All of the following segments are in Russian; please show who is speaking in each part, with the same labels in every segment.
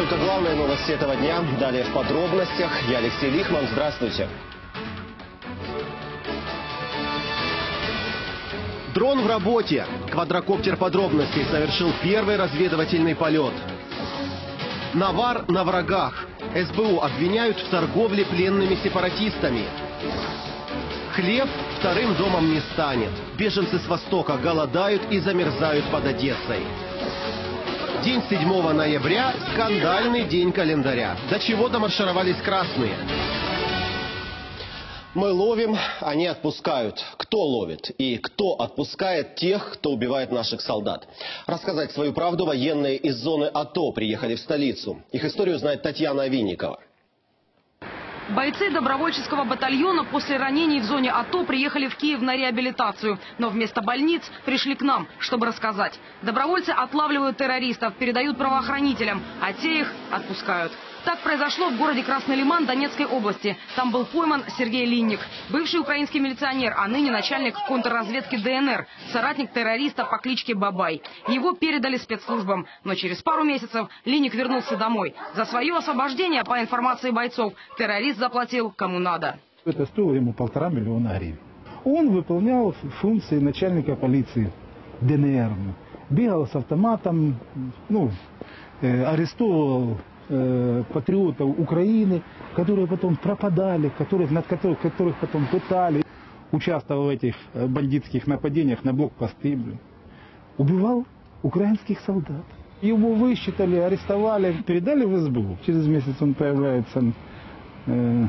Speaker 1: только главные новости этого дня. Далее в подробностях. Я Алексей Лихман. Здравствуйте. Дрон в работе. Квадрокоптер подробностей совершил первый разведывательный полет. Навар на врагах. СБУ обвиняют в торговле пленными сепаратистами. Хлеб вторым домом не станет. Беженцы с Востока голодают и замерзают под Одессой. День 7 ноября – скандальный день календаря. До чего-то маршировались красные. Мы ловим, они отпускают. Кто ловит и кто отпускает тех, кто убивает наших солдат? Рассказать свою правду военные из зоны АТО приехали в столицу. Их историю знает Татьяна Винникова.
Speaker 2: Бойцы добровольческого батальона после ранений в зоне АТО приехали в Киев на реабилитацию. Но вместо больниц пришли к нам, чтобы рассказать. Добровольцы отлавливают террористов, передают правоохранителям, а те их отпускают. Так произошло в городе Красный Лиман Донецкой области. Там был пойман Сергей Линник, бывший украинский милиционер, а ныне начальник контрразведки ДНР, соратник террориста по кличке Бабай. Его передали спецслужбам, но через пару месяцев Линник вернулся домой. За свое освобождение, по информации бойцов, террорист заплатил кому надо.
Speaker 3: Это стоило ему 1,5 миллиона гривен. Он выполнял функции начальника полиции ДНР. Бегал с автоматом, арестовывал патриотов Украины, которые потом пропадали, над которых потом пытали. Участвовал в этих бандитских нападениях на блокпосты. Убивал украинских солдат. Его высчитали, арестовали, передали в СБУ. Через месяц он появляется, но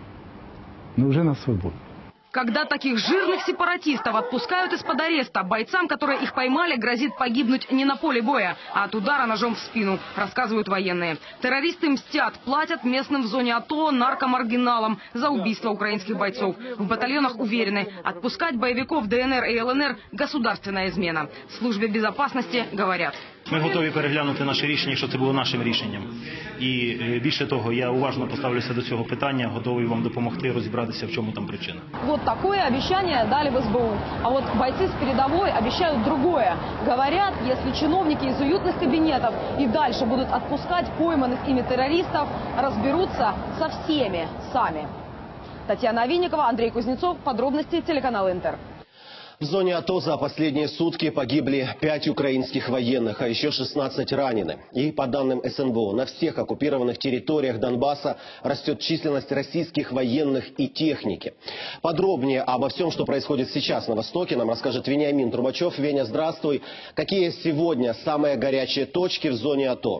Speaker 3: уже на свободе.
Speaker 2: Когда таких жирных сепаратистов отпускают из-под ареста, бойцам, которые их поймали, грозит погибнуть не на поле боя, а от удара ножом в спину, рассказывают военные. Террористы мстят, платят местным в зоне АТО наркомаргиналам за убийство украинских бойцов. В батальонах уверены, отпускать боевиков ДНР и ЛНР – государственная измена. В службе безопасности говорят.
Speaker 4: Ми готові переглянути наше рішення, що це було нашим рішенням. І більше того, я уважно поставлюся до цього питання, готовий вам допомогти розібратися, в чому там причина.
Speaker 5: Вот такое обещание дали в СБУ. А вот бойцы с передовой обещают другое. Говорят, если чиновники из уютных кабинетов и дальше будут отпускать пойманных ими террористов, разберутся со всеми сами. Татьяна Винникова, Андрей Кузнецов. Подробности телеканал Интер.
Speaker 1: В зоне АТО за последние сутки погибли 5 украинских военных, а еще 16 ранены. И по данным СНБО, на всех оккупированных территориях Донбасса растет численность российских военных и техники. Подробнее обо всем, что происходит сейчас на Востоке, нам расскажет Вениамин Трубачев. Веня, здравствуй. Какие сегодня самые горячие точки в зоне АТО?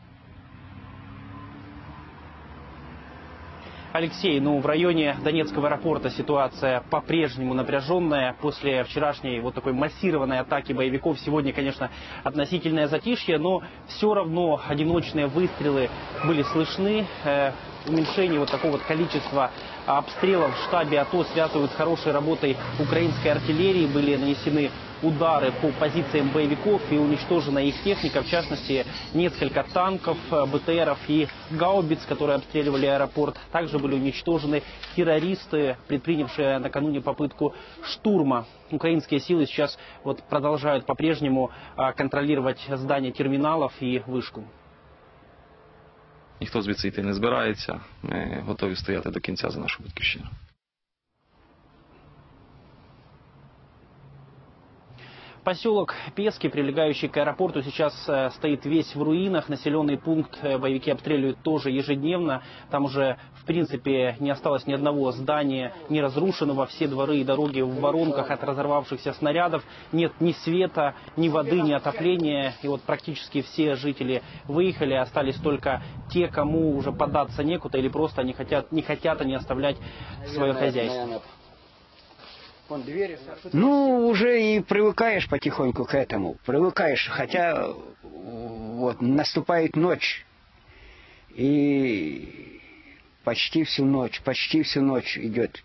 Speaker 6: Алексей, в районе Донецкого аэропорта ситуация по-прежнему напряженная. После вчерашней вот такой массированной атаки боевиков сегодня, конечно, относительное затишье, но все равно одиночные выстрелы были слышны. Уменьшение вот такого вот количества обстрелов в штабе АТО связывают с хорошей работой украинской артиллерии. Были нанесены удары по позициям боевиков и уничтожена их техника, в частности, несколько танков, БТРов и гаубиц, которые обстреливали аэропорт. Также были уничтожены террористы, предпринявшие накануне попытку штурма. Украинские силы сейчас продолжают по-прежнему контролировать здание терминалов и вышку.
Speaker 7: Ніхто звідси йти не збирається. Ми готові стояти до кінця за нашу батьківщину.
Speaker 6: Поселок Пески, прилегающий к аэропорту, сейчас стоит весь в руинах. Населенный пункт боевики обстреливают тоже ежедневно. Там уже, в принципе, не осталось ни одного здания, не разрушенного. Все дворы и дороги в воронках от разорвавшихся снарядов. Нет ни света, ни воды, ни отопления. И практически все жители выехали. Остались только те, кому уже податься некуда или просто не хотят они оставлять свое хозяйство.
Speaker 8: Уже и привыкаешь потихоньку к этому. Привыкаешь, хотя наступает ночь. И почти всю ночь идет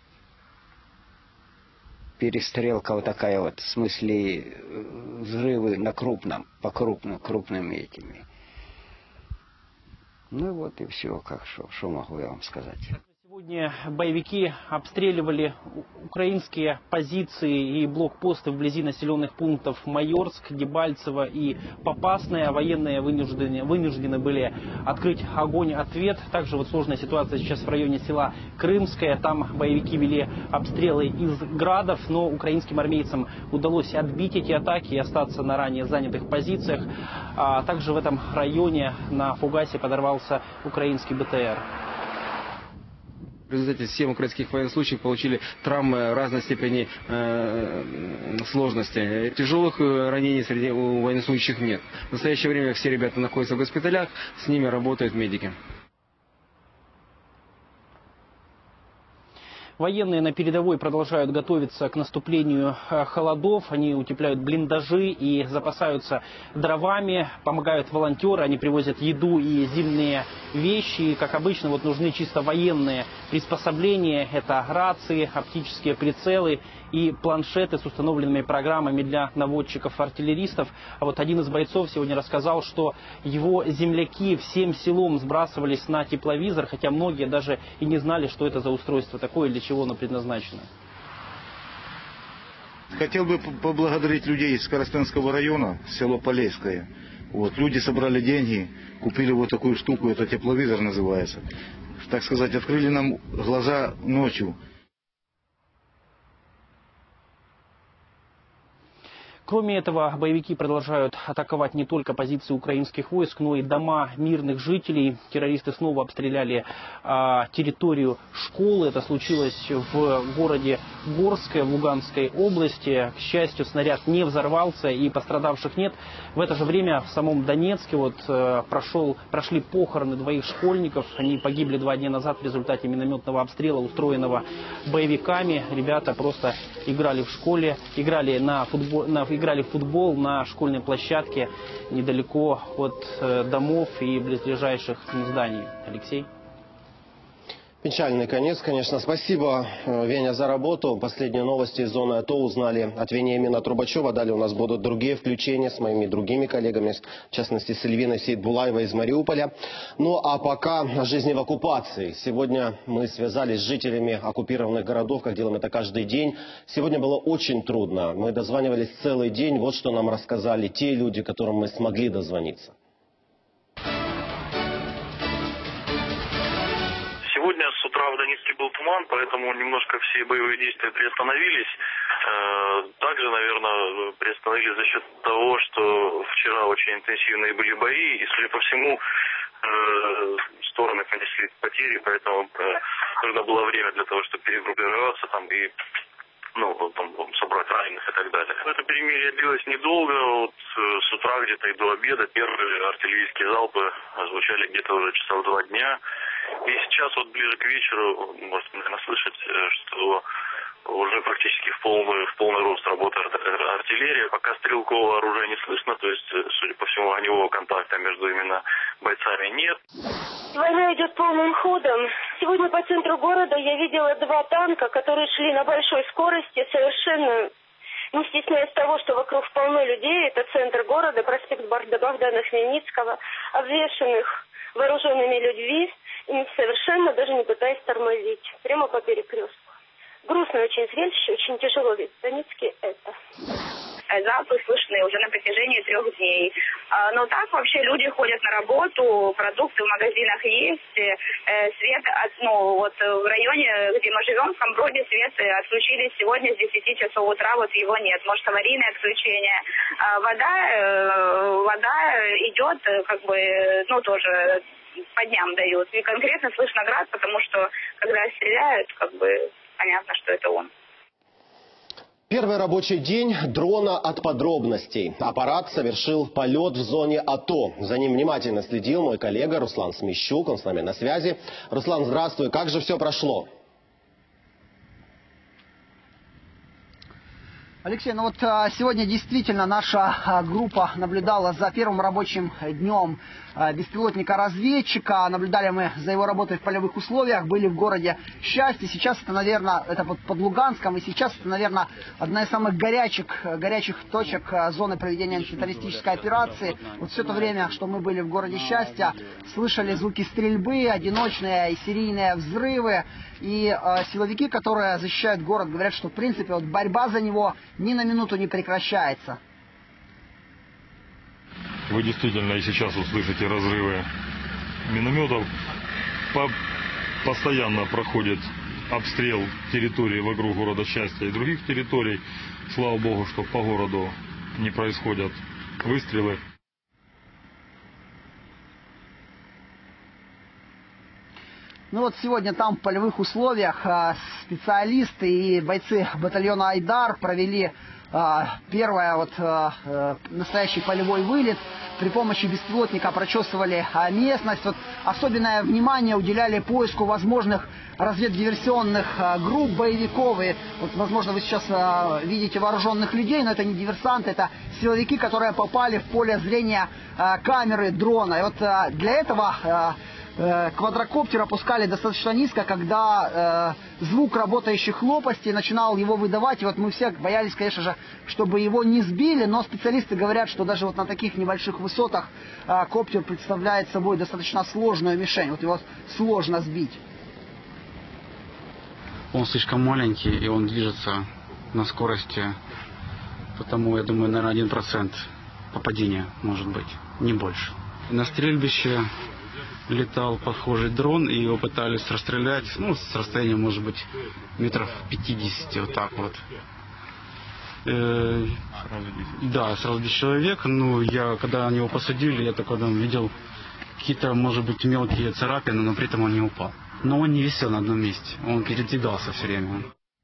Speaker 8: перестрелка такая в смысле взрывы на крупным, по крупным этими. И все, что могу я вам сказать.
Speaker 6: Сегодня боевики обстреливали украинские позиции и блокпосты вблизи населенных пунктов Майорск, Дебальцево и Попасное. Военные вынуждены были открыть огонь-ответ. Также вот сложная ситуация сейчас в районе села Крымское. Там боевики вели обстрелы из градов, но украинским армейцам удалось отбить эти атаки и остаться на ранее занятых позициях. А также в этом районе на фугасе подорвался украинский БТР.
Speaker 9: В результате 7 украинских военнослужащих получили травмы разной степени сложности. Тяжелых ранений среди военнослужащих нет. В настоящее время все ребята находятся в госпиталях, с ними работают медики.
Speaker 6: Военные на передовой продолжают готовиться к наступлению холодов. Они утепляют блиндажи и запасаются дровами. Помогают волонтеры. Они привозят еду и зимние вещи. И, как обычно, вот нужны чисто военные приспособления. Это рации, оптические прицелы и планшеты с установленными программами для наводчиков-артиллеристов. А вот один из бойцов сегодня рассказал, что его земляки всем селом сбрасывались на тепловизор, хотя многие даже и не знали, что это за устройство такое, для чего оно предназначено.
Speaker 10: Хотел бы поблагодарить людей из Коростенского района, село Полейское. Вот, люди собрали деньги, купили вот такую штуку, это тепловизор называется. Так сказать, открыли нам глаза ночью.
Speaker 6: Кроме этого, боевики продолжают атаковать не только позиции украинских войск, но и дома мирных жителей. Террористы снова обстреляли территорию школы. Это случилось в городе Горское в Луганской области. К счастью, снаряд не взорвался и пострадавших нет. В это же время в самом Донецке прошли похороны двоих школьников. Они погибли 2 дня назад в результате минометного обстрела, устроенного боевиками. Ребята просто играли в школе, играли в футбол на школьной площадке недалеко от домов и близлежащих зданий. Алексей?
Speaker 1: Печальный конец, конечно. Спасибо, Веня, за работу. Последние новости из зоны АТО узнали от Вениамина Трубачева. Далее у нас будут другие включения с моими другими коллегами, в частности, с Эльвиной Сейтбулаевой из Мариуполя. Ну а пока о жизни в оккупации. Сегодня мы связались с жителями оккупированных городов, как делаем это каждый день. Сегодня было очень трудно. Мы дозванивались целый день. Вот что нам рассказали те люди, которым мы смогли дозвониться.
Speaker 11: Сегодня с утра в Донецке был туман, поэтому немножко все боевые действия приостановились. Также, наверное, приостановились за счет того, что вчера очень интенсивные были бои, и, судя по всему, стороны понесли потери, поэтому нужно было время для того, чтобы перегруппироваться там и собрать раненых и так далее. Это перемирие длилось недолго. Вот с утра где-то и до обеда первые артиллерийские залпы звучали где-то уже часа в 2 дня. И сейчас вот ближе к вечеру, можете, наверное, слышать, что уже практически в полный рост работает артиллерия. Пока стрелкового оружия не слышно, то есть, судя по всему, огневого контакта между именно бойцами нет.
Speaker 12: Война идет полным ходом. Сегодня по центру города я видела 2 танка, которые шли на большой скорости, совершенно не стесняясь того, что вокруг полно людей. Это центр города, проспект Богдана Хмельницкого, обвешанных вооруженными людьми, и совершенно даже не пытаясь тормозить, прямо по перекрестку. Грустное очень зрелище, очень тяжело, ведь в Донецке это.
Speaker 13: Залпы слышны уже на протяжении 3 дней. Но так вообще люди ходят на работу, продукты в магазинах есть, свет, в районе, где мы живем, в Камброде, свет отключили сегодня с 10 часов утра, вот его нет, может аварийное отключение. Вода идет, тоже по дням дают. И конкретно слышно град, потому что когда стреляют, понятно, что это он.
Speaker 1: Первый рабочий день дрона от подробностей. Аппарат совершил полет в зоне АТО. За ним внимательно следил мой коллега Руслан Смещук. Он с нами на связи. Руслан, здравствуй. Как же все прошло?
Speaker 14: Алексей, ну вот сегодня действительно наша группа наблюдала за первым рабочим днем беспилотника-разведчика. Наблюдали мы за его работой в полевых условиях, были в городе Счастье. Сейчас это, наверное, это под Луганском, и сейчас это, наверное, одна из самых горячих точек зоны проведения антитеррористической операции. Вот все это время, что мы были в городе Счастье, слышали звуки стрельбы, одиночные и серийные взрывы. И силовики, которые защищают город, говорят, что, в принципе, вот борьба за него ни на минуту не прекращается.
Speaker 15: Вы действительно и сейчас услышите разрывы минометов. Постоянно проходит обстрел территории вокруг города Счастья и других территорий. Слава Богу, что по городу не происходят выстрелы.
Speaker 14: Ну вот сегодня там в полевых условиях специалисты и бойцы батальона «Айдар» провели первый настоящий полевой вылет. При помощи беспилотника прочесывали местность. Вот особенное внимание уделяли поиску возможных разведдиверсионных групп боевиков. И вот, возможно, вы сейчас видите вооруженных людей, но это не диверсанты, это силовики, которые попали в поле зрения камеры дрона. И вот для этого квадрокоптер опускали достаточно низко, когда звук работающих лопастей начинал его выдавать. И вот мы все боялись, конечно же, чтобы его не сбили, но специалисты говорят, что даже вот на таких небольших высотах коптер представляет собой достаточно сложную мишень. Вот его сложно сбить.
Speaker 16: Он слишком маленький, и он движется на скорости, потому, я думаю, наверное, 1% попадения может быть, не больше. На стрельбище летал похожий дрон, и его пытались расстрелять, ну, с расстояния, может быть, метров 50, вот так вот. Да, сразу 10 человек. Ну, я, когда они его посадили, я только видел какие-то, может быть, мелкие царапины, но при этом он не упал. Но он не висел на одном месте, он передвигался все время.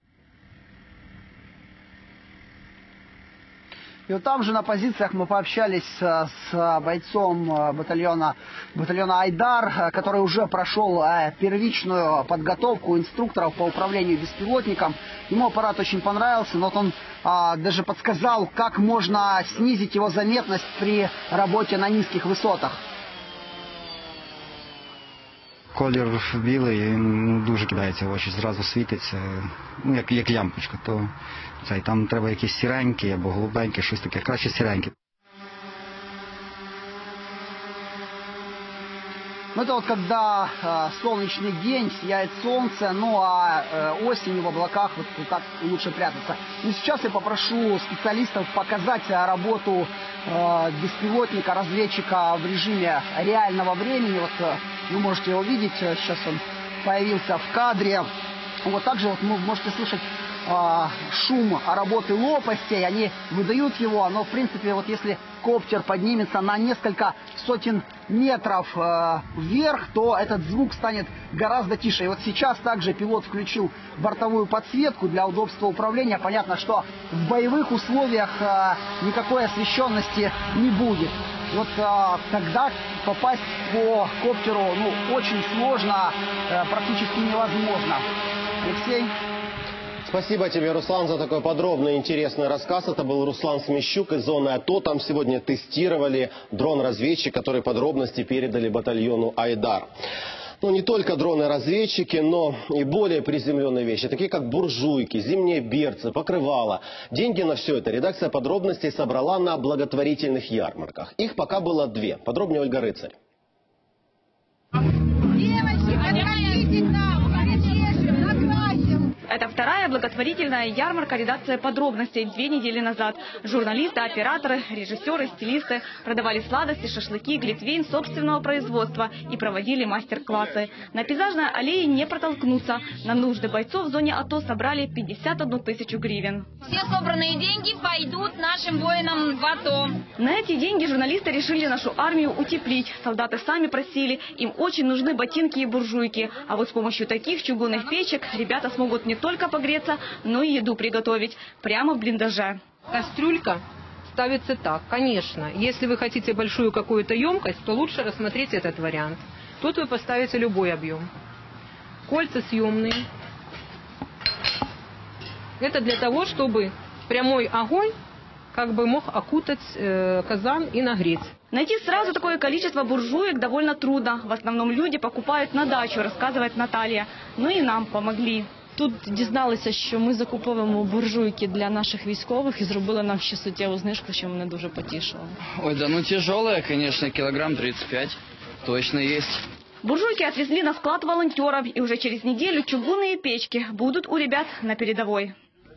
Speaker 14: И вот там же на позициях мы пообщались с бойцом батальона «Айдар», который уже прошел первичную подготовку инструкторов по управлению беспилотником. Ему аппарат очень понравился, но вот он даже подсказал, как можно снизить его заметность при работе на низких висотах.
Speaker 17: Колір білий, він дуже кидається в очі, зразу світиться, ну, як лямпочка. То там треба якісь сіренькі або голубенькі, щось таке, краще сіренькі.
Speaker 14: Ну, это вот когда солнечный день, сияет солнце, ну а осенью в облаках вот так лучше прятаться. И сейчас я попрошу специалистов показать работу беспилотника, разведчика в режиме реального времени. Вот вы можете его видеть, сейчас он появился в кадре. Вот также вот вы можете слышать шум работы лопастей, они выдают его, но в принципе вот если коптер поднимется на несколько сотен метров вверх, то этот звук станет гораздо тише. И вот сейчас также пилот включил бортовую подсветку для удобства управления. Понятно, что в боевых условиях никакой освещенности не будет. Вот тогда попасть по коптеру очень сложно, практически невозможно. Алексей?
Speaker 1: Спасибо тебе, Руслан, за такой подробный и интересный рассказ. Это был Руслан Смещук из зоны АТО. Там сегодня тестировали дрон-разведчик, который подробности передали батальону «Айдар». Ну, не только дроны-разведчики, но и более приземленные вещи, такие как буржуйки, зимние берцы, покрывала. Деньги на все это редакция подробностей собрала на благотворительных ярмарках. Их пока было 2. Подробнее Ольга Рыцарь.
Speaker 18: Это вторая благотворительная ярмарка «Редакция подробностей» 2 недели назад. Журналисты, операторы, режиссеры, стилисты продавали сладости, шашлыки, глинтвейн собственного производства и проводили мастер-классы. На пейзажной аллее не протолкнуться. На нужды бойцов в зоне АТО собрали 51 тысячу гривен.
Speaker 19: Все собранные деньги пойдут нашим воинам в АТО.
Speaker 18: На эти деньги журналисты решили нашу армию утеплить. Солдаты сами просили, им очень нужны ботинки и буржуйки. А вот с помощью таких чугунных печек ребята смогут не только погреться, но и еду приготовить прямо в блиндаже.
Speaker 20: Кастрюлька ставится так, конечно. Если вы хотите большую какую-то емкость, то лучше рассмотреть этот вариант. Тут вы поставите любой объем. Кольца съемные. Это для того, чтобы прямой огонь как бы мог окутать казан и нагреть.
Speaker 18: Найти сразу такое количество буржуек довольно трудно. В основном люди покупают на дачу, рассказывает Наталья. Ну и нам помогли.
Speaker 21: Тут дізналися, що ми закуповуємо буржуйки для наших військових і зробили нам ще суттєву знижку, що мене дуже потішило.
Speaker 22: Ой, да ну тяжелая, конечно, килограмм 35 точно есть.
Speaker 18: Буржуйки отвезли на склад волонтеров, и уже через неделю чугунные печки будут у ребят на передовой.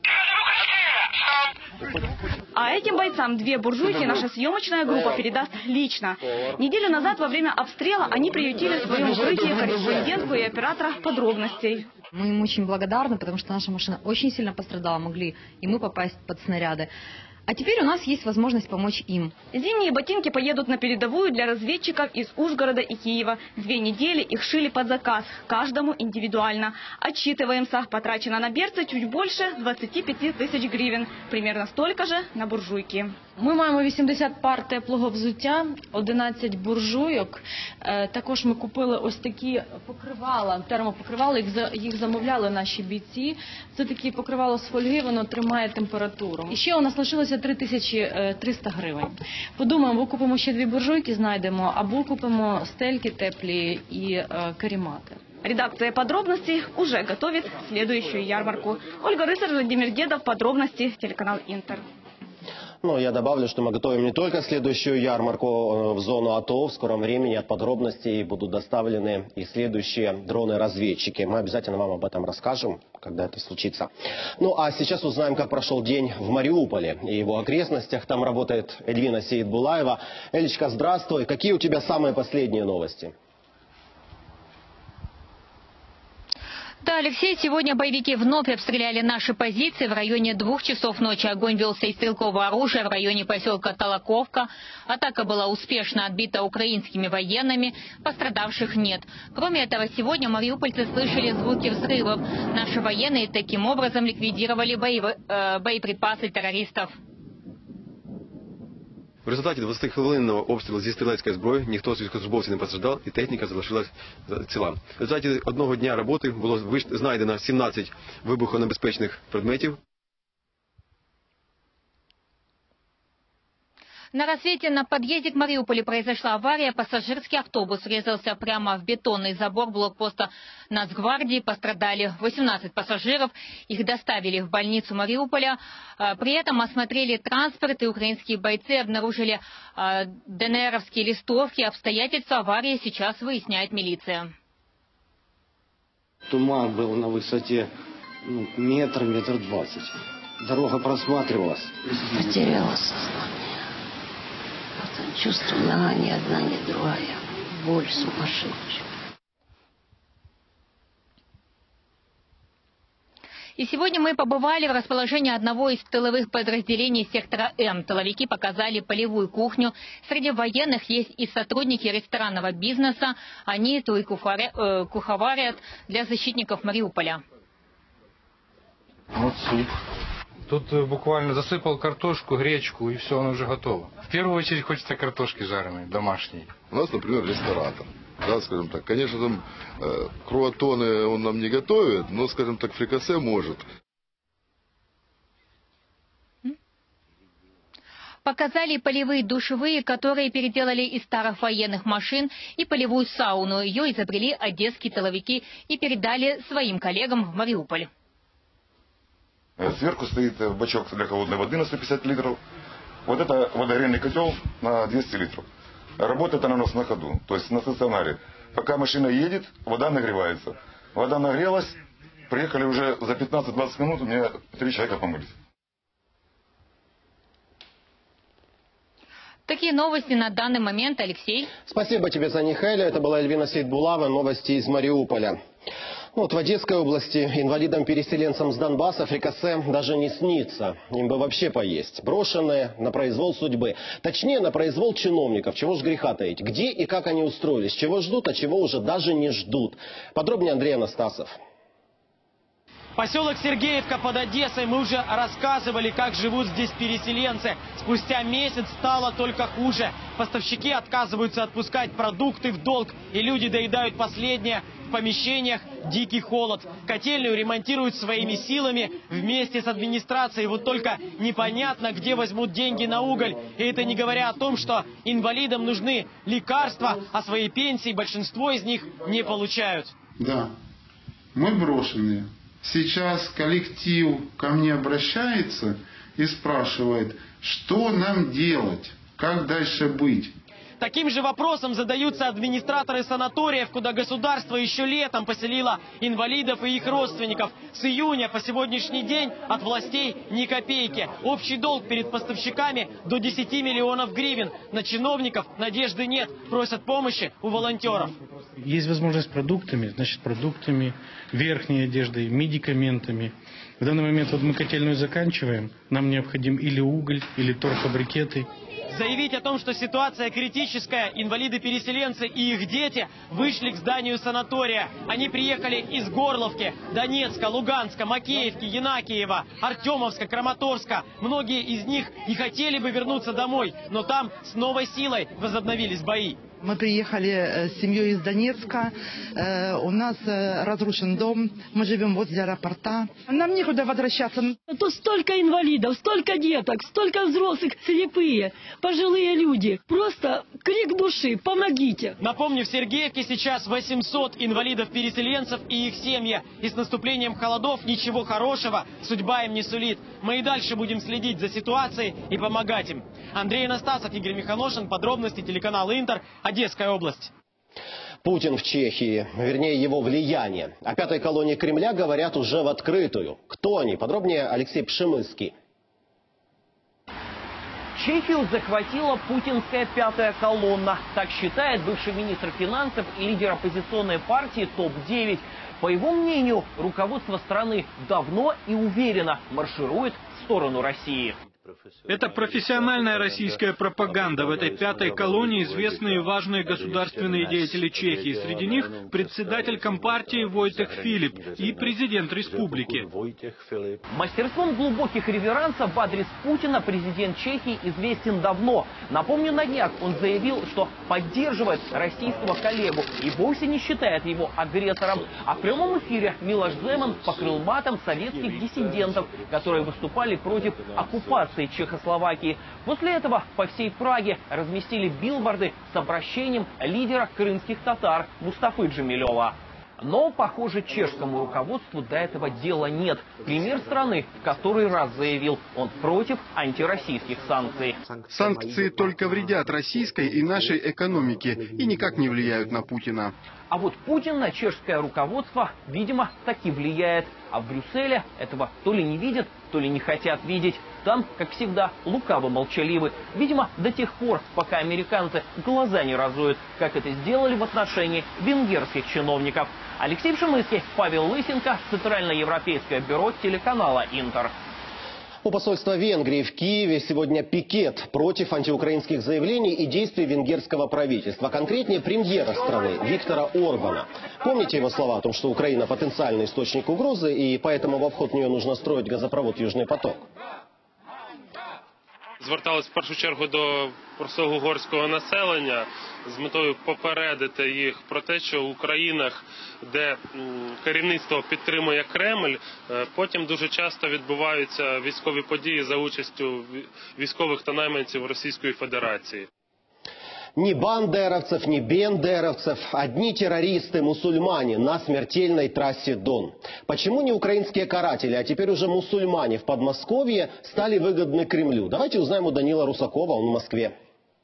Speaker 18: А этим бойцам 2 буржуйки наша съемочная группа передаст лично. Неделю назад во время обстрела они приютили в своем укрытии корреспондентку и оператора подробностей.
Speaker 23: Мы им очень благодарны, потому что наша машина очень сильно пострадала, могли и мы попасть под снаряды. А теперь у нас есть возможность помочь им.
Speaker 18: Зимние ботинки поедут на передовую для разведчиков из Ужгорода и Киева. 2 недели их шили под заказ, каждому индивидуально. Отчитываемся, потрачено на берцы чуть больше 25 тысяч гривен. Примерно столько же на буржуйки.
Speaker 21: Ми маємо 80 пар теплого взуття, 11 буржуйок. Також ми купили ось такі покривала, термопокривала, їх замовляли наші бійці. Це такі покривало з фольги, воно тримає температуру. І ще у нас лишилося 3300 гривень. Подумаємо, або купимо ще 2 буржуйки, знайдемо, або купимо стельки теплі і каремати.
Speaker 18: Редакция подробностей уже готовит следующую ярмарку. Ольга Рысарь, Владимир Дедов, подробности, телеканал Интер.
Speaker 1: Ну, я добавлю, что мы готовим не только следующую ярмарку в зону АТО. В скором времени от подробностей будут доставлены и следующие дроны-разведчики. Мы обязательно вам об этом расскажем, когда это случится. Ну, а сейчас узнаем, как прошел день в Мариуполе и его окрестностях. Там работает Эльвина Сейдбулаева. Элечка, здравствуй. Какие у тебя самые последние новости?
Speaker 24: Да, Алексей, сегодня боевики вновь обстреляли наши позиции. В районе 2 часов ночи огонь велся из стрелкового оружия в районе поселка Толоковка. Атака была успешно отбита украинскими военными, пострадавших нет. Кроме этого, сегодня мариупольцы слышали звуки взрывов. Наши военные таким образом ликвидировали боеприпасы террористов.
Speaker 25: В результаті 20-хвилинного обстрілу зі стрілецької зброї ніхто з військовослужбовців не постраждав і техніка залишилась ціла. В результаті одного дня роботи було знайдено 17 вибухонебезпечних предметів.
Speaker 24: На рассвете на подъезде к Мариуполю произошла авария. Пассажирский автобус врезался прямо в бетонный забор блокпоста Нацгвардии. Пострадали 18 пассажиров. Их доставили в больницу Мариуполя. При этом осмотрели транспорт, и украинские бойцы обнаружили ДНРовские листовки. Обстоятельства аварии сейчас выясняет милиция.
Speaker 26: Туман был на высоте метр 20. Дорога просматривалась.
Speaker 27: Потеряла сознание. Чувство нога ни одна, ни другая. Боль сумасшедшая.
Speaker 24: И сегодня мы побывали в расположении одного из тыловых подразделений сектора М. Тыловики показали полевую кухню. Среди военных есть и сотрудники ресторанного бизнеса. Они то и куховарят для защитников Мариуполя.
Speaker 28: Вот суп. Тут буквально засыпал картошку, гречку, и все, оно уже готово. В первую очередь хочется картошки жареной, домашней.
Speaker 29: У нас, например, ресторатор. Да, скажем так. Конечно, там круатоны он нам не готовит, но, скажем так, фрикасе может.
Speaker 24: Показали полевые душевые, которые переделали из старых военных машин, и полевую сауну. Ее изобрели одесские тыловики и передали своим коллегам в Мариуполь.
Speaker 29: Сверху стоит бачок для холодной воды на 150 литров. Вот это водогрельный котел на 200 литров. Работает она у нас на ходу, то есть на стационаре. Пока машина едет, вода нагревается. Вода нагрелась, приехали уже за 15-20 минут, у меня 3 человека помылись.
Speaker 24: Такие новости на данный момент, Алексей.
Speaker 1: Спасибо тебе за них, Эля. Это была Эльвина Сейдбулаева, новости из Мариуполя. Вот в Одесской области инвалидам-переселенцам с Донбасса фрикасе даже не снится. Им бы вообще поесть. Брошенные на произвол судьбы. Точнее, на произвол чиновников. Чего ж греха таить. Где и как они устроились. Чего ждут, а чего уже даже не ждут. Подробнее Андрей Анастасов.
Speaker 2: Поселок Сергеевка под Одессой. Мы уже рассказывали, как живут здесь переселенцы. Спустя месяц стало только хуже. Поставщики отказываются отпускать продукты в долг, и люди доедают последнее. В помещениях дикий холод. Котельную ремонтируют своими силами вместе с администрацией. Вот только непонятно, где возьмут деньги на уголь. И это не говоря о том, что инвалидам нужны лекарства, а свои пенсии большинство из них не получают.
Speaker 3: Да, мы брошенные. Сейчас коллектив ко мне обращается и спрашивает, что нам делать, как дальше быть.
Speaker 2: Таким же вопросом задаются администраторы санаториев, куда государство еще летом поселило инвалидов и их родственников. С июня по сегодняшний день от властей ни копейки. Общий долг перед поставщиками до 10 миллионов гривен. На чиновников надежды нет. Просят помощи у волонтеров.
Speaker 4: Есть возможность продуктами, значит продуктами, верхней одеждой, медикаментами. В данный момент вот мы котельную заканчиваем. Нам необходим или уголь, или торфабрикеты.
Speaker 2: Заявить о том, что ситуация критическая, инвалиды-переселенцы и их дети вышли к зданию санатория. Они приехали из Горловки, Донецка, Луганска, Макеевки, Янакиева, Артемовска, Краматорска. Многие из них и хотели бы вернуться домой, но там с новой силой возобновились бои.
Speaker 5: Мы приехали с семьей из Донецка, у нас разрушен дом, мы живем возле аэропорта. Нам некуда возвращаться.
Speaker 6: Тут столько инвалидов, столько деток, столько взрослых, слепые, пожилые люди. Просто крик души, помогите.
Speaker 2: Напомню, в Сергеевке сейчас 800 инвалидов-переселенцев и их семьи. И с наступлением холодов ничего хорошего судьба им не сулит. Мы и дальше будем следить за ситуацией и помогать им. Андрей Анастасов, Игорь Миханошин, подробности, телеканал Интер, Одесская область.
Speaker 1: Путин в Чехии, вернее его влияние. О пятой колонии Кремля говорят уже в открытую. Кто они? Подробнее Алексей Пшемыский.
Speaker 7: Чехию захватила путинская пятая колонна. Так считает бывший министр финансов и лидер оппозиционной партии ТОП-9. По его мнению, руководство страны давно и уверенно марширует в сторону России.
Speaker 8: Это профессиональная российская пропаганда. В этой пятой колонии известные и важные государственные деятели Чехии. Среди них председатель Компартии Войтех Филип и президент республики.
Speaker 7: Мастерством глубоких реверансов в адрес Путина президент Чехии известен давно. Напомню, на днях он заявил, что поддерживает российского коллегу и вовсе не считает его агрессором. А в прямом эфире Милош Земан покрыл матом советских диссидентов, которые выступали против оккупации Чехословакии. После этого по всей Праге разместили билборды с обращением лидера крымских татар Мустафы Джемилева. Но, похоже, чешскому руководству до этого дела нет. Премьер страны в который раз заявил, он против антироссийских санкций.
Speaker 3: Санкции только вредят российской и нашей экономике и никак не влияют на Путина.
Speaker 7: А вот Путин на чешское руководство, видимо, таки влияет. А в Брюсселе этого то ли не видят, то ли не хотят видеть. Там, как всегда, лукаво молчаливы. Видимо, до тех пор, пока американцы глаза не разуют, как это сделали в отношении венгерских чиновников. Алексей Пшемыский, Павел Лысенко, Центральноевропейское бюро телеканала Интер.
Speaker 1: У посольства Венгрии в Киеве сегодня пикет против антиукраинских заявлений и действий венгерского правительства. Конкретнее, премьера страны Виктора Орбана. Помните его слова о том, что Украина потенциальный источник угрозы, и поэтому в обход нее нужно строить газопровод «Южный поток»?
Speaker 9: Звертались в першу чергу до простого угорського населення з метою попередити їх про те, що у країнах, де керівництво підтримує Кремль, потім дуже часто відбуваються військові події за участю військових та найманців Російської Федерації.
Speaker 1: Ни бандеровцев, ни бендеровцев, одни террористы-мусульмане на смертельной трассе Дон. Почему не украинские каратели, а теперь уже мусульмане в Подмосковье стали выгодны Кремлю? Давайте узнаем у Данила Русакова, он в Москве.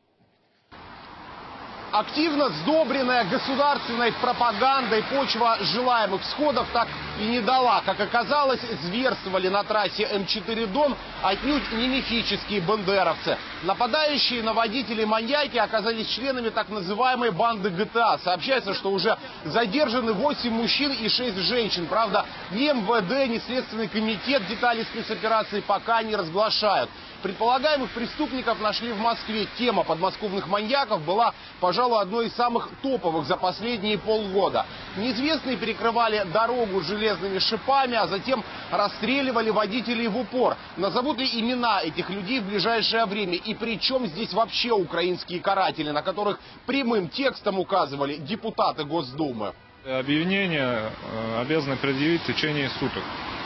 Speaker 10: Активно сдобренная государственной пропагандой почва желаемых всходов так и не дала. Как оказалось, зверствовали на трассе М4 Дон отнюдь не мифические бандеровцы. Нападающие на водителей-маньяки оказались членами так называемой банды ГТА. Сообщается, что уже задержаны 8 мужчин и 6 женщин. Правда, ни МВД, ни Следственный комитет детали спецоперации пока не разглашают. Предполагаемых преступников нашли в Москве. Тема подмосковных маньяков была, пожалуй, одной из самых топовых за последние полгода. Неизвестные перекрывали дорогу железной железными шипами, а затем расстреливали водителей в упор. Назовут ли имена этих людей в ближайшее время? И причем здесь вообще украинские каратели, на которых прямым текстом указывали депутаты Госдумы?
Speaker 11: Объявление обязаны предъявить в течение суток.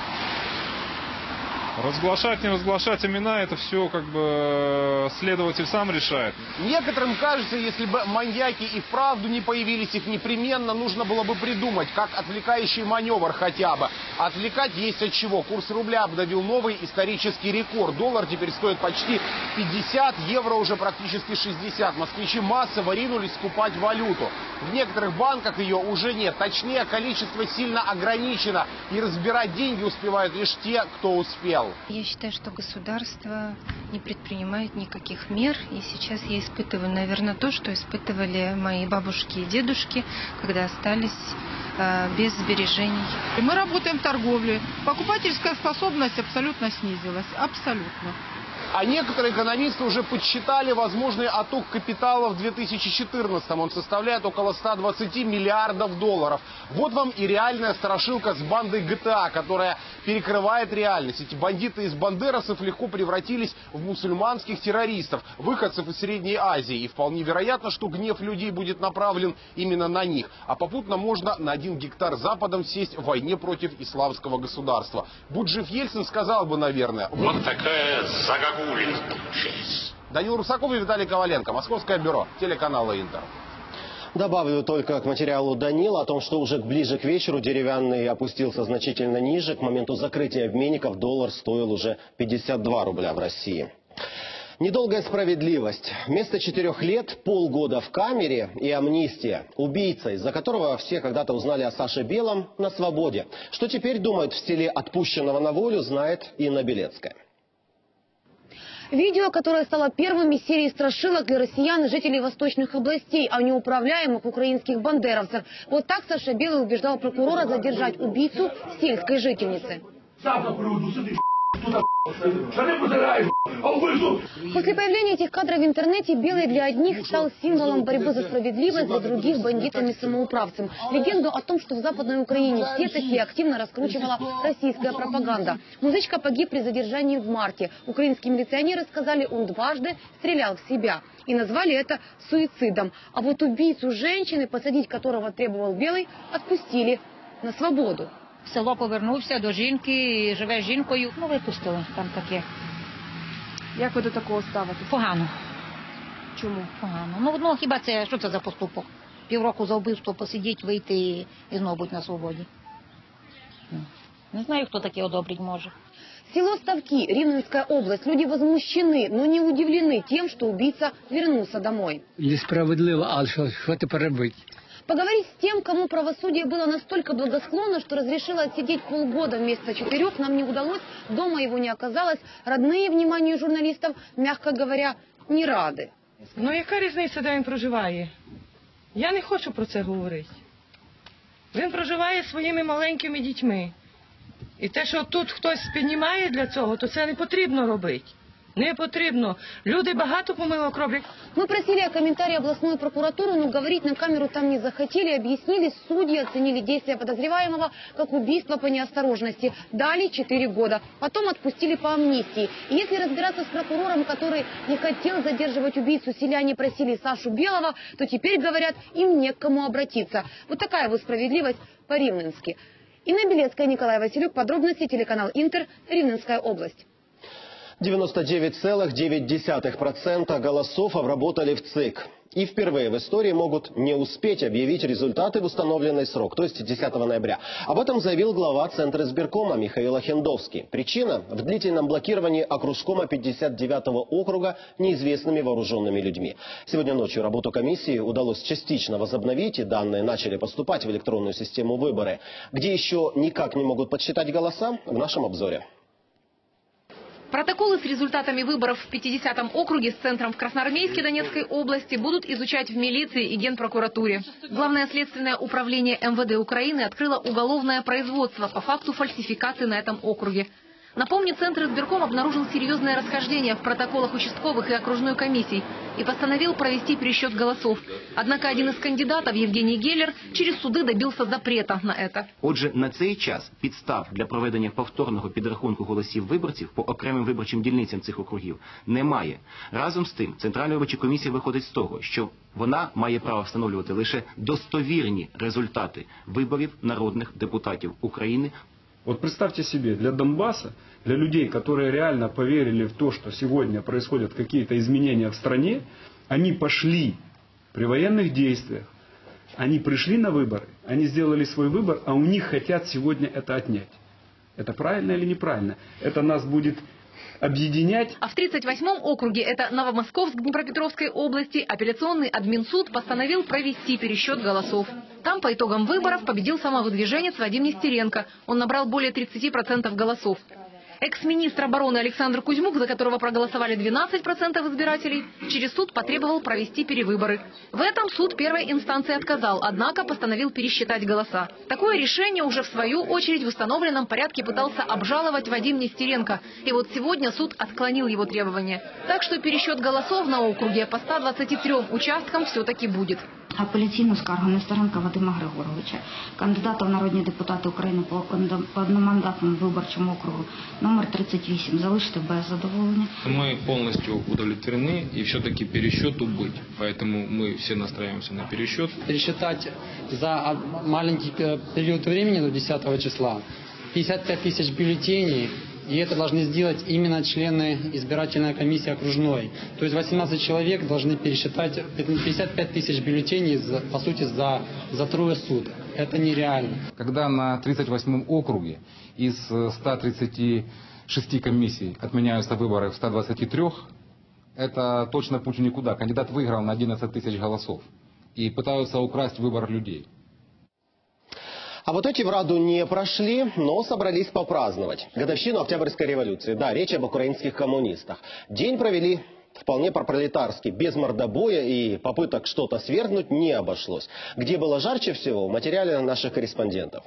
Speaker 11: Разглашать, не разглашать имена, это все как бы следователь сам решает.
Speaker 10: Некоторым кажется, если бы маньяки и вправду не появились, их непременно нужно было бы придумать, как отвлекающий маневр хотя бы. Отвлекать есть от чего. Курс рубля обновил новый исторический рекорд. Доллар теперь стоит почти 50, евро уже практически 60. Москвичи массово ринулись скупать валюту. В некоторых банках ее уже нет. Точнее, количество сильно ограничено. И разбирать деньги успевают лишь те, кто успел.
Speaker 12: Я считаю, что государство не предпринимает никаких мер. И сейчас я испытываю, наверное, то, что испытывали мои бабушки и дедушки, когда остались без сбережений.
Speaker 5: Мы работаем в торговле. Покупательская способность абсолютно снизилась. Абсолютно.
Speaker 10: А некоторые экономисты уже подсчитали возможный отток капитала в 2014-м. Он составляет около 120 миллиардов долларов. Вот вам и реальная страшилка с бандой GTA, которая перекрывает реальность. Эти бандиты из бандерасов легко превратились в мусульманских террористов, выходцев из Средней Азии. И вполне вероятно, что гнев людей будет направлен именно на них. А попутно можно на 1 гектар Западом сесть в войне против исламского государства. Будь жив Ельцин, сказал бы, наверное.
Speaker 13: Вот такая загогулина.
Speaker 10: Данил Русаков и Виталий Коваленко. Московское бюро. Телеканала Интер.
Speaker 1: Добавлю только к материалу Данила о том, что уже ближе к вечеру деревянный опустился значительно ниже. К моменту закрытия обменников доллар стоил уже 52 рубля в России. Недолгая справедливость. Вместо 4 лет, полгода в камере и амнистия. Убийца, из-за которого все когда-то узнали о Саше Белом, на свободе. Что теперь думают в стиле отпущенного на волю, знает Инна Белецкая.
Speaker 14: Видео, которое стало первым из серии страшилок для россиян и жителей восточных областей о неуправляемых украинских бандеровцах. Вот так Саша Белый убеждал прокурора задержать убийцу сельской жительницы. После появления этих кадров в интернете Белый для одних стал символом борьбы за справедливость, для других бандитами-самоуправцем. Легенду о том, что в Западной Украине все такие, активно раскручивала российская пропаганда. Музычка погиб при задержании в марте. Украинские милиционеры сказали, он дважды стрелял в себя. И назвали это суицидом. А вот убийцу женщины, посадить которого требовал Белый, отпустили на свободу.
Speaker 24: В село повернувся до жінки, і живе з жінкою. Ну, випустили, там таке.
Speaker 14: Як ви до такого ставитесь?
Speaker 24: Погано.
Speaker 14: Чому?
Speaker 24: Погано. Ну, хіба це, що це за поступок? Півроку за вбивство посидіть, вийти і знову бути на свободі. Не знаю, хто таке одобрить може.
Speaker 14: Село Ставки, Рівненская область. Люди возмущены, но не удивлены тем, что убийца вернулся домой.
Speaker 15: Несправедливо, а що тепер робити?
Speaker 14: Поговорить с тем, кому правосудие было настолько благосклонно, что разрешило отсидеть полгода вместо 4, нам не удалось, дома его не оказалось. Родные, вниманию журналистов, мягко говоря, не рады.
Speaker 16: Ну яка різниця, де він проживає? Я не хочу про це говорити. Він проживає своїми маленькими дітьми. І те, що тут хтось піднімає для цього, то це не потрібно робити. Не потрібно. Люди багато помилок роблять.
Speaker 14: Мы просили о комментарии областную прокуратуру, но говорить на камеру там не захотели. Объяснили, судьи оценили действия подозреваемого как убийство по неосторожности. Дали 4 года. Потом отпустили по амнистии. И если разбираться с прокурором, который не хотел задерживать убийцу, селяне просили Сашу Белого, то теперь, говорят, им не к кому обратиться. Вот такая вот справедливость по-ривненски. Инна Белецкая, Николай Василюк. Подробности, телеканал Интер, Ривненская область.
Speaker 1: 99,9% голосов обработали в ЦИК. И впервые в истории могут не успеть объявить результаты в установленный срок, то есть 10 ноября. Об этом заявил глава Центра избиркома Михаил Охендовский. Причина в длительном блокировании окружкома 59-го округа неизвестными вооруженными людьми. Сегодня ночью работу комиссии удалось частично возобновить, и данные начали поступать в электронную систему выборы. Где еще никак не могут подсчитать голоса, в нашем обзоре.
Speaker 23: Протоколы с результатами выборов в 50-м округе с центром в Красноармейске Донецкой области будут изучать в милиции и Генпрокуратуре. Главное следственное управление МВД Украины открыло уголовное производство по факту фальсификации на этом округе. Напомню, Центр избирком обнаружил серьезное расхождение в протоколах участковых и окружной комиссий и постановил провести пересчет голосов. Однако один из кандидатов, Евгений Геллер, через суды добился запрета на это.
Speaker 17: Отже, на цей час підстав для проведення повторного підрахунку голосів виборців по окремим виборчим дільницям цих округів немає. Разом з тим, Центральна виборча комісія виходить з того, що вона має право встановлювати лише достовірні результати виборів народних депутатів України.
Speaker 18: Вот представьте себе, для Донбасса, для людей, которые реально поверили в то, что сегодня происходят какие-то изменения в стране, они пошли при военных действиях, они пришли на выборы, они сделали свой выбор, а у них хотят сегодня это отнять. Это правильно или неправильно? Это нас будет объединять.
Speaker 23: А в 38-м округе, это Новомосковск Днепропетровской области, апелляционный админсуд постановил провести пересчет голосов. Там по итогам выборов победил самовыдвиженец Вадим Нестеренко. Он набрал более 30% голосов. Экс-министр обороны Александр Кузьмук, за которого проголосовали 12% избирателей, через суд потребовал провести перевыборы. В этом суд первой инстанции отказал, однако постановил пересчитать голоса. Такое решение уже в свою очередь в установленном порядке пытался обжаловать Вадим Нестеренко. И вот сегодня суд отклонил его требования. Так что пересчет голосов на округе по 123 участкам все-таки будет.
Speaker 19: Апеляційну скаргу Нестеренка Вадима Григоровича, кандидата в народні депутати України по одномандатному виборчому округу номер 38, залишити без задоволення.
Speaker 20: Мы полностью удовлетворены и все-таки пересчету быть. Поэтому мы все настраиваемся на пересчет.
Speaker 21: Пересчитать за маленький период времени до 10 числа 55 тысяч бюллетеней. И это должны сделать именно члены избирательной комиссии окружной. То есть 18 человек должны пересчитать 55 тысяч бюллетеней, по сути, за трое суток. Это нереально.
Speaker 28: Когда на 38-м округе из 136 комиссий отменяются выборы в 123, это точно путь никуда. Кандидат выиграл на 11 тысяч голосов. И пытаются украсть выбор людей.
Speaker 1: А вот эти в Раду не прошли, но собрались попраздновать годовщину Октябрьской революции. Да, речь об украинских коммунистах. День провели вполне пролетарский, без мордобоя и попыток что-то свергнуть не обошлось. Где было жарче всего, в материале наших корреспондентов.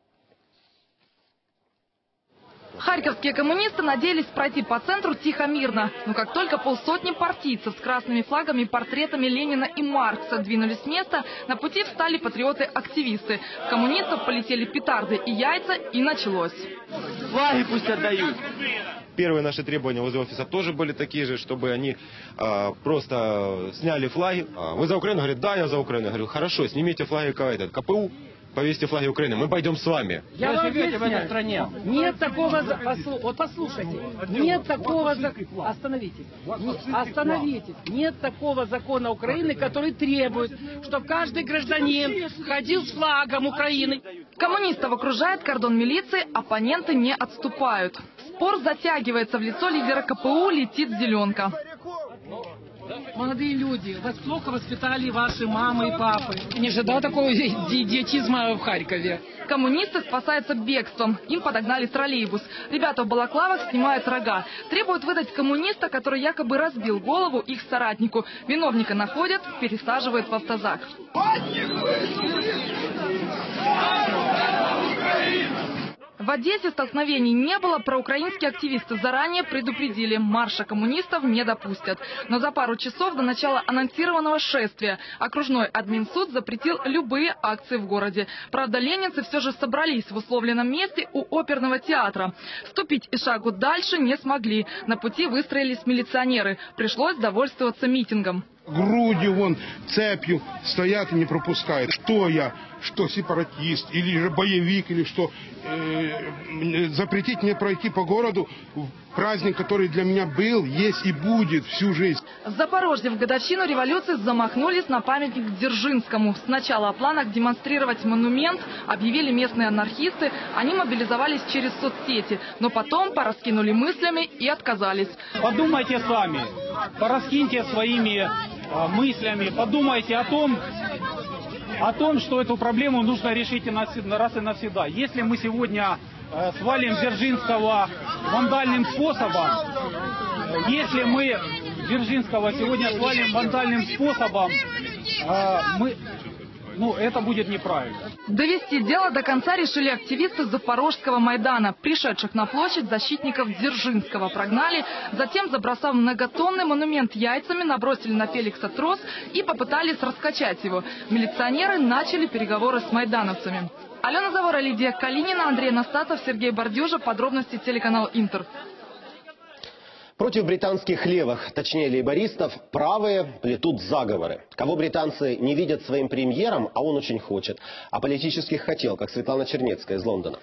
Speaker 22: Харьковские коммунисты надеялись пройти по центру тихо-мирно. Но как только полсотни партийцев с красными флагами, портретами Ленина и Маркса двинулись с места, на пути встали патриоты-активисты. С коммунистов полетели петарды и яйца, и началось.
Speaker 25: Флаги пусть отдают. Первые наши требования возле офиса тоже были такие же, чтобы они просто сняли флаги. Вы за Украину? Говорят, да, я за Украину. Я говорю, хорошо, снимите флаги КПУ. Повесьте флаги Украины, мы пойдем с вами.
Speaker 26: Я вам живете в этой стране. Нет такого... Вот послушайте. Нет такого... Остановитесь. Остановитесь. Нет такого закона Украины, который требует, чтобы каждый гражданин ходил с флагом Украины.
Speaker 22: Коммунистов окружает кордон милиции, оппоненты не отступают. Спор затягивается, в лицо лидера КПУ летит зеленка.
Speaker 26: Молодые люди, вас плохо воспитали ваши мамы и папы. Не ожидал такого идиотизма в Харькове.
Speaker 22: Коммунисты спасаются бегством. Им подогнали троллейбус. Ребята в балаклавах снимают рога. Требуют выдать коммуниста, который якобы разбил голову их соратнику. Виновника находят, пересаживают в автозак. В Одессе столкновений не было, проукраинские активисты заранее предупредили, марша коммунистов не допустят. Но за пару часов до начала анонсированного шествия окружной админсуд запретил любые акции в городе. Правда, ленинцы все же собрались в условленном месте у оперного театра. Ступить и шагу дальше не смогли. На пути выстроились милиционеры. Пришлось довольствоваться митингом.
Speaker 27: Грудью, вон, цепью стоят и не пропускают. Что я? Что сепаратист? Или же боевик? Или что? Запретить мне пройти по городу в праздник, который для меня был, есть и будет всю жизнь.
Speaker 22: В Запорожье в годовщину революции замахнулись на памятник Дзержинскому. Сначала о планах демонстрировать монумент объявили местные анархисты. Они мобилизовались через соцсети. Но потом пораскинули мыслями и отказались.
Speaker 2: Подумайте сами. Пораскиньте своими мыслями. Подумайте о том, что эту проблему нужно решить раз и навсегда. Если мы сегодня свалим Дзержинского вандальным способом,
Speaker 26: это будет неправильно.
Speaker 22: Довести дело до конца решили активисты Запорожского Майдана. Пришедших на площадь защитников Дзержинского прогнали, затем, забросав многотонный монумент яйцами, набросили на Феликса трос и попытались раскачать его. Милиционеры начали переговоры с майдановцами. Алена Завора, Лидия Калинина, Андрей Настасов, Сергей Бордюжа. Подробности телеканал Интер.
Speaker 1: Против британских левых, точнее лейбористов, правые плетут заговоры. Кого британцы не видят своим премьером, а он очень хочет. А политических хотел, как Светлана Чернецкая из Лондона.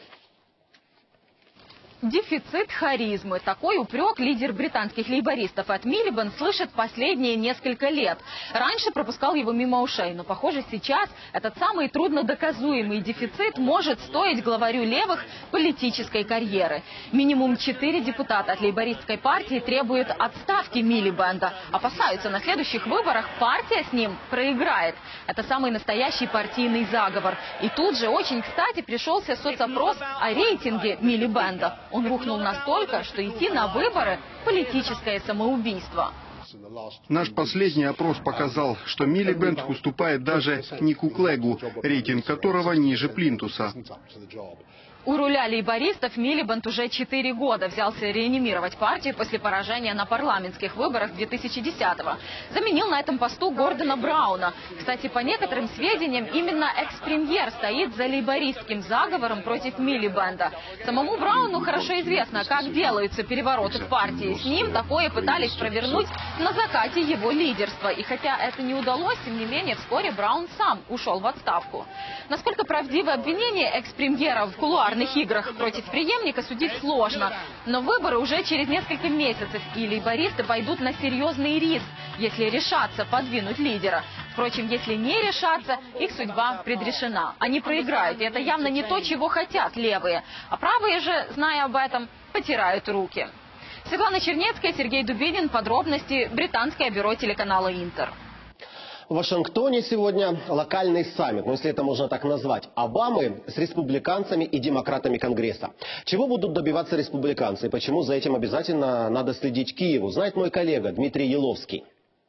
Speaker 3: Дефицит харизмы. Такой упрек лидер британских лейбористов от Милибанд слышит последние несколько лет. Раньше пропускал его мимо ушей, но, похоже, сейчас этот самый труднодоказуемый дефицит может стоить главарю левых политической карьеры. Минимум 4 депутата от лейбористской партии требуют отставки Милибанда. Опасаются, на следующих выборах партия с ним проиграет. Это самый настоящий партийный заговор. И тут же очень кстати пришелся соцопрос о рейтинге Милибанда. Он рухнул настолько, что идти на выборы – политическое самоубийство.
Speaker 27: Наш последний опрос показал, что Милибанд уступает даже Нику Клегу, рейтинг которого ниже плинтуса.
Speaker 3: У руля лейбористов Милибанд уже 4 года взялся реанимировать партию после поражения на парламентских выборах 2010-го. Заменил на этом посту Гордона Брауна. Кстати, по некоторым сведениям, именно экс-премьер стоит за лейбористским заговором против Милибанда. Самому Брауну хорошо известно, как делаются перевороты в партии. С ним такое пытались провернуть на закате его лидерства. И хотя это не удалось, тем не менее, вскоре Браун сам ушел в отставку. Насколько правдивы обвинения экс-премьера в кулуарах играх против преемника, судить сложно. Но выборы уже через несколько месяцев, и лейбористы пойдут на серьезный риск, если решатся подвинуть лидера. Впрочем, если не решатся, их судьба предрешена. Они проиграют, и это явно не то, чего хотят левые. А правые же, зная об этом, потирают руки. Светлана Чернецкая, Сергей Дубинин. Подробности. Британское бюро телеканала Интер.
Speaker 1: В Вашингтоне сегодня локальный саммит, если это можно так назвать, Обамы с республиканцами и демократами Конгресса. Чего будут добиваться республиканцы и почему за этим обязательно надо следить Киеву, знает мой коллега Дмитрий Еловский.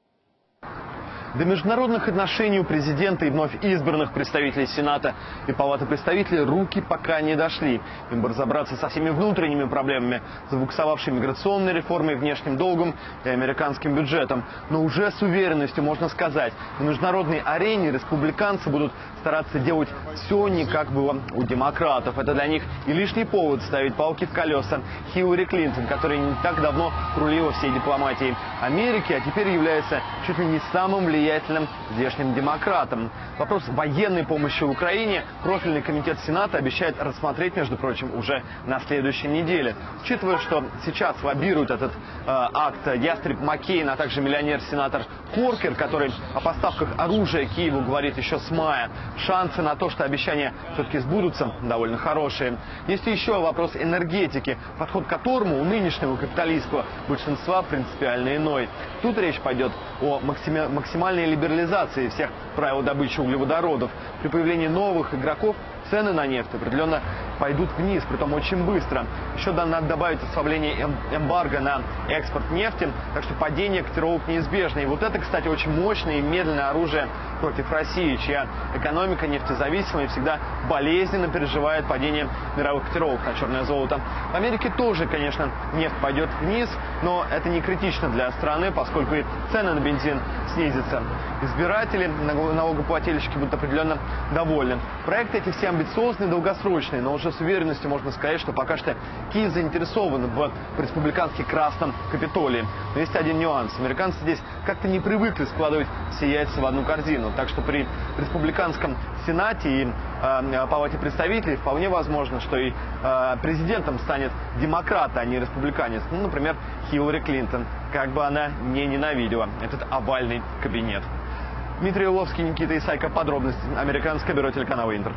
Speaker 4: До международных отношений у президента и вновь избранных представителей Сената и Палаты представителей руки пока не дошли. Им бы разобраться со всеми внутренними проблемами, забуксовавшей миграционной реформой, внешним долгом и американским бюджетом. Но уже с уверенностью можно сказать, на международной арене республиканцы будут стараться делать все не как было у демократов. Это для них и лишний повод ставить палки в колеса Хиллари Клинтон, которая не так давно рулила всей дипломатией Америки, а теперь является чуть ли не самым влиятельным здешним демократом. Вопрос военной помощи Украине профильный комитет Сената обещает рассмотреть, между прочим, уже на следующей неделе. Учитывая, что сейчас лоббирует этот акт ястреб Маккейн, а также миллионер-сенатор Коркер, который о поставках оружия Киеву говорит еще с мая, шансы на то, что обещания все-таки сбудутся, довольно хорошие. Есть еще вопрос энергетики, подход к которому у нынешнего капиталистского большинства принципиально иной. Тут речь пойдет о максимальной либерализации всех правил добычи углеводородов. При появлении новых игроков цены на нефть определенно пойдут вниз, притом очень быстро. Еще надо добавить ослабление эмбарго на экспорт нефти, так что падение котировок неизбежно. И вот это, кстати, очень мощное и медленное оружие против России, чья экономика нефтезависимая всегда болезненно переживает падение мировых котировок на черное золото. В Америке тоже, конечно, нефть пойдет вниз, но это не критично для страны, поскольку и цены на бензин снизятся. Избиратели, налогоплательщики будут определенно довольны. Проекты эти все амбициозные, долгосрочные, но уже с уверенностью можно сказать, что пока что Киев заинтересован в республикански красном Капитолии. Но есть один нюанс. Американцы здесь как-то не привыкли складывать все яйца в одну корзину. Так что при республиканском Сенате и Палате представителей вполне возможно, что и президентом станет демократ, а не республиканец. Ну, например, Хиллари Клинтон. Как бы она не ненавидела этот овальный кабинет. Дмитрий Уловский, Никита Исайко. Подробности. Американское бюро телеканала Интер.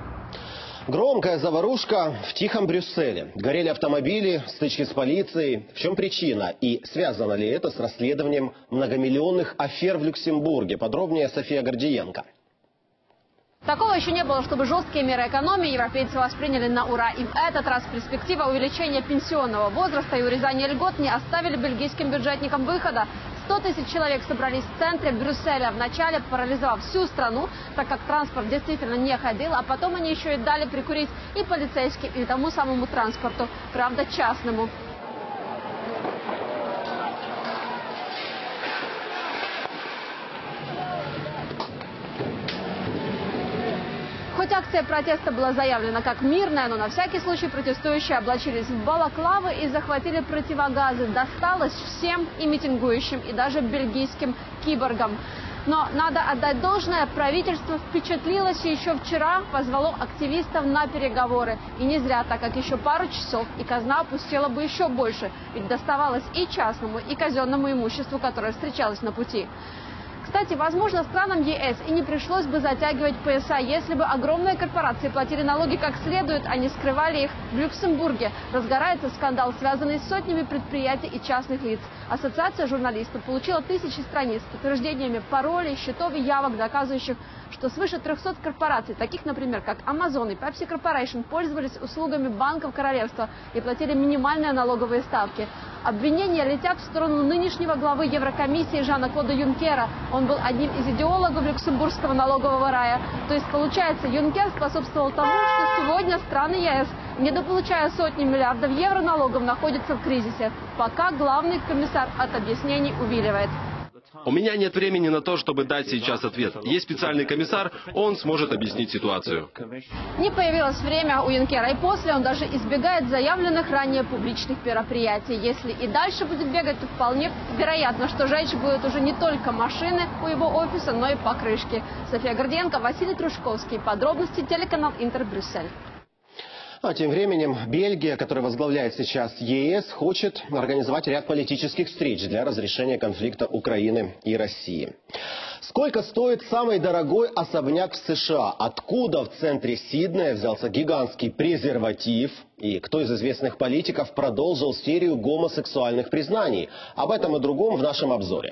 Speaker 1: Громкая заварушка в тихом Брюсселе. Горели автомобили, стычки с полицией. В чем причина? И связано ли это с расследованием многомиллионных афер в Люксембурге? Подробнее София Гордиенко.
Speaker 6: Такого еще не было, чтобы жесткие меры экономии европейцы восприняли на ура. И в этот раз перспектива увеличения пенсионного возраста и урезания льгот не оставили бельгийским бюджетникам выхода. 100 тысяч человек собрались в центре Брюсселя, вначале парализовав всю страну, так как транспорт действительно не ходил, а потом они еще и дали прикурить и полицейским, и тому самому транспорту, правда частному. Хоть акция протеста была заявлена как мирная, но на всякий случай протестующие облачились в балаклавы и захватили противогазы. Досталось всем и митингующим, и даже бельгийским киборгам. Но надо отдать должное, правительство впечатлилось и еще вчера позвало активистов на переговоры. И не зря, так как еще пару часов, и казна опустела бы еще больше. Ведь доставалось и частному, и казенному имуществу, которое встречалось на пути. Кстати, возможно, странам ЕС и не пришлось бы затягивать пояса, если бы огромные корпорации платили налоги как следует, а не скрывали их в Люксембурге. Разгорается скандал, связанный с сотнями предприятий и частных лиц. Ассоциация журналистов получила тысячи страниц с утверждениями паролей, счетов и явок, доказывающих, что свыше 300 корпораций, таких, например, как Amazon и Pepsi Corporation, пользовались услугами банков королевства и платили минимальные налоговые ставки. Обвинения летят в сторону нынешнего главы Еврокомиссии Жана-Клода Юнкера. Он был одним из идеологов люксембургского налогового рая. То есть, получается, Юнкер способствовал тому, что сегодня страны ЕС, недополучая сотни миллиардов евро налогов, находятся в кризисе. Пока главный комиссар от объяснений увиливает.
Speaker 5: У меня нет времени на то, чтобы дать сейчас ответ. Есть специальный комиссар, он сможет объяснить ситуацию.
Speaker 6: Не появилось время у Юнкера, и после он даже избегает заявленных ранее публичных мероприятий. Если и дальше будет бегать, то вполне вероятно, что жечь будут уже не только машины у его офиса, но и покрышки. София Гордиенко, Василий Трушковский. Подробности телеканал Интер Брюссель.
Speaker 1: А тем временем Бельгия, которая возглавляет сейчас ЕС, хочет организовать ряд политических встреч для разрешения конфликта Украины и России. Сколько стоит самый дорогой особняк в США? Откуда в центре Сиднея взялся гигантский презерватив? И кто из известных политиков продолжил серию гомосексуальных признаний? Об этом и другом в нашем обзоре.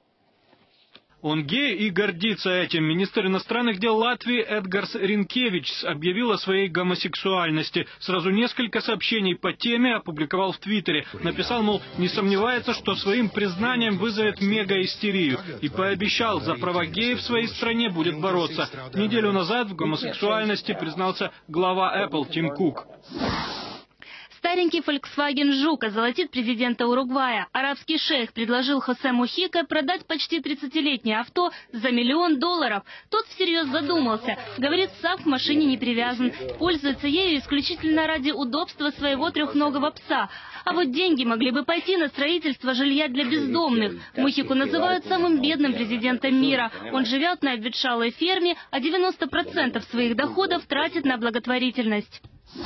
Speaker 7: Он гей и гордится этим. Министр иностранных дел Латвии Эдгарс Ринкевичс объявил о своей гомосексуальности. Сразу несколько сообщений по теме опубликовал в Твиттере. Написал, мол, не сомневается, что своим признанием вызовет мегаистерию. И пообещал, за права геев в своей стране будет бороться. Неделю назад в гомосексуальности признался глава Apple Тим Кук.
Speaker 8: Старенький Volkswagen Жук озолотит президента Уругвая. Арабский шейх предложил Хосе Мухико продать почти 30-летнее авто за $1 миллион. Тот всерьез задумался. Говорит, сам к машине не привязан. Пользуется ею исключительно ради удобства своего трехногого пса. А вот деньги могли бы пойти на строительство жилья для бездомных. Мухику называют самым бедным президентом мира. Он живет на обветшалой ферме, а 90% своих доходов тратит на благотворительность.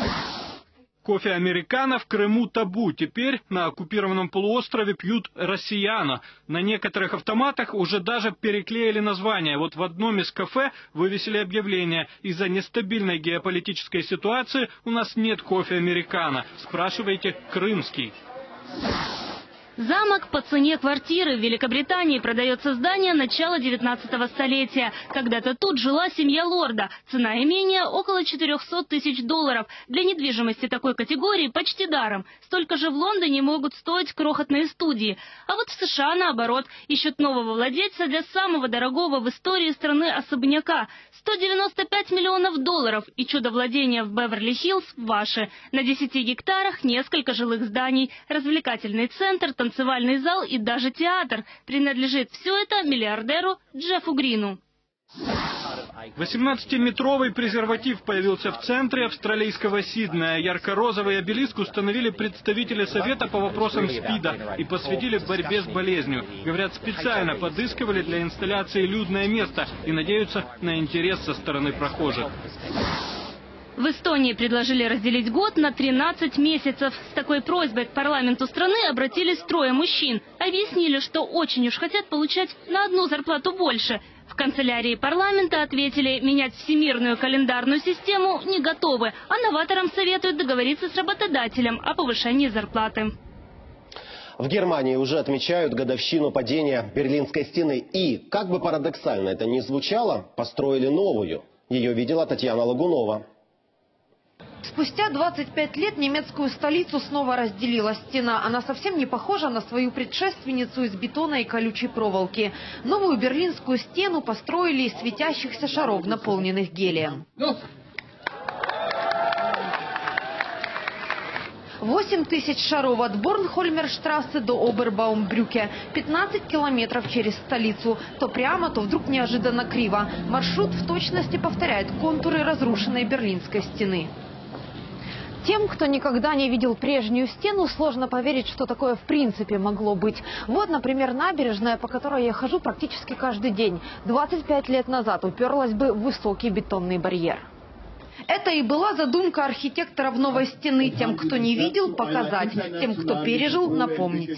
Speaker 7: Кофе американо в Крыму табу. Теперь на оккупированном полуострове пьют россияно. На некоторых автоматах уже даже переклеили название. Вот в одном из кафе вывесили объявление: из-за нестабильной геополитической ситуации у нас нет кофе американо. Спрашивайте крымский.
Speaker 8: Замок по цене квартиры. В Великобритании продается здание начала 19 столетия. Когда-то тут жила семья лорда. Цена имения около $400 тысяч. Для недвижимости такой категории почти даром. Столько же в Лондоне могут стоить крохотные студии. А вот в США, наоборот, ищут нового владельца для самого дорогого в истории страны особняка. $195 миллионов. И чудо-владение в Беверли-Хиллз ваше. На 10 гектарах несколько жилых зданий, развлекательный центр, танцевальный зал и даже театр. Принадлежит все это миллиардеру Джеффу Грину.
Speaker 7: 18-метровый презерватив появился в центре австралийского Сиднея. Ярко-розовый обелиск установили представители Совета по вопросам СПИДа и посвятили борьбе с болезнью. Говорят, специально подыскивали для инсталляции людное место и надеются на интерес со стороны прохожих.
Speaker 8: В Эстонии предложили разделить год на 13 месяцев. С такой просьбой к парламенту страны обратились 3 мужчин. Объяснили, что очень уж хотят получать на одну зарплату больше. В канцелярии парламента ответили, менять всемирную календарную систему не готовы, а новаторам советуют договориться с работодателем о повышении зарплаты.
Speaker 1: В Германии уже отмечают годовщину падения Берлинской стены. И, как бы парадоксально это ни звучало, построили новую. Ее видела Татьяна Лагунова.
Speaker 23: Спустя 25 лет немецкую столицу снова разделила стена. Она совсем не похожа на свою предшественницу из бетона и колючей проволоки. Новую Берлинскую стену построили из светящихся шаров, наполненных гелием. 8 тысяч шаров от Борнхольмерштрассе до Обербаумбрюке. 15 километров через столицу. То прямо, то вдруг неожиданно криво. Маршрут в точности повторяет контуры разрушенной Берлинской стены.
Speaker 6: Тем, кто никогда не видел прежнюю стену, сложно поверить, что такое в принципе могло быть. Вот, например, набережная, по которой я хожу практически каждый день. 25 лет назад уперлась бы в высокий бетонный барьер.
Speaker 23: Это и была задумка архитекторов новой стены. Тем, кто не видел, показать. Тем, кто пережил, напомнить.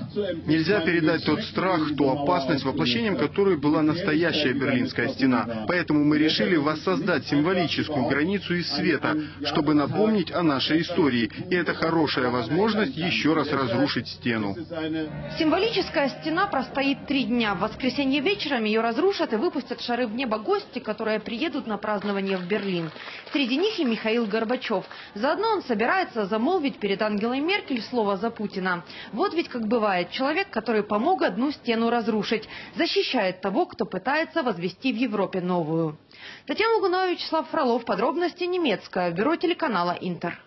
Speaker 27: Нельзя передать тот страх, ту опасность, воплощением которой была настоящая Берлинская стена. Поэтому мы решили воссоздать символическую границу из света, чтобы напомнить о нашей истории. И это хорошая возможность еще раз разрушить стену.
Speaker 23: Символическая стена простоит 3 дня. В воскресенье вечером ее разрушат и выпустят шары в небо гости, которые приедут на празднование в Берлин. Среди них и Михаил Горбачев. Заодно он собирается замолвить перед Ангелой Меркель слово за Путина. Вот ведь как бывает, человек, который помог одну стену разрушить, защищает того, кто пытается возвести в Европе новую. Татьяна Лугунова, Вячеслав Фролов. Подробности немецкое. Бюро телеканала «Интер».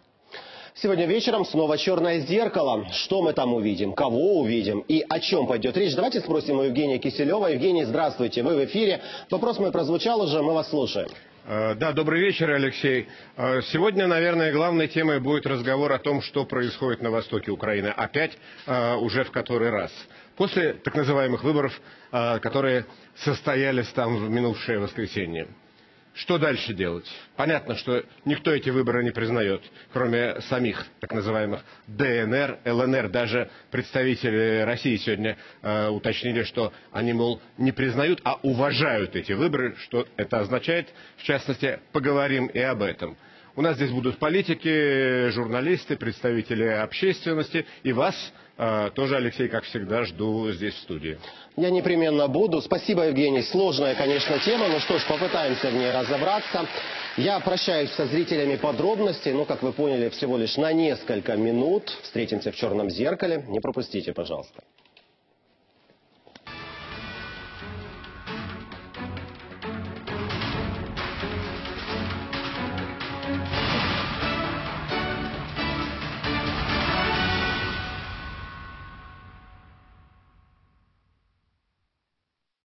Speaker 1: Сегодня вечером снова «Черное зеркало». Что мы там увидим? Кого увидим? И о чем пойдет речь? Давайте спросим у Евгения Киселева. Евгений, здравствуйте. Вы в эфире. Вопрос мой прозвучал уже. Мы вас слушаем.
Speaker 9: Да, добрый вечер, Алексей. Сегодня, наверное, главной темой будет разговор о том, что происходит на востоке Украины. Опять, уже в который раз. После так называемых выборов, которые состоялись там в минувшее воскресенье. Что дальше делать? Понятно, что никто эти выборы не признает, кроме самих так называемых ДНР, ЛНР. Даже представители России сегодня уточнили, что они, мол, не признают, а уважают эти выборы. Что это означает? В частности, поговорим и об этом. У нас здесь будут политики, журналисты, представители общественности. И вас тоже, Алексей, как всегда, жду здесь в студии.
Speaker 1: Я непременно буду. Спасибо, Евгений. Сложная, конечно, тема. Ну что ж, попытаемся в ней разобраться. Я прощаюсь со зрителями подробностей. Ну, как вы поняли, всего лишь на несколько минут. Встретимся в «Черном зеркале». Не пропустите, пожалуйста.